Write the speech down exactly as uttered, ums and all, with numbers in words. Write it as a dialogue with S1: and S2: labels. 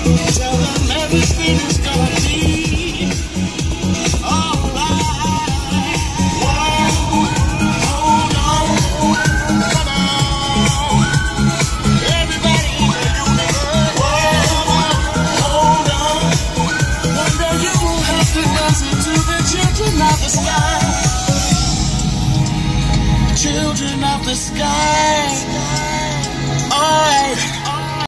S1: Tell them everything is gonna be alright. Whoa, hold on, come on. Everybody in the universe. Whoa, hold on. One day you will have to listen to the children of the sky. Children of the sky.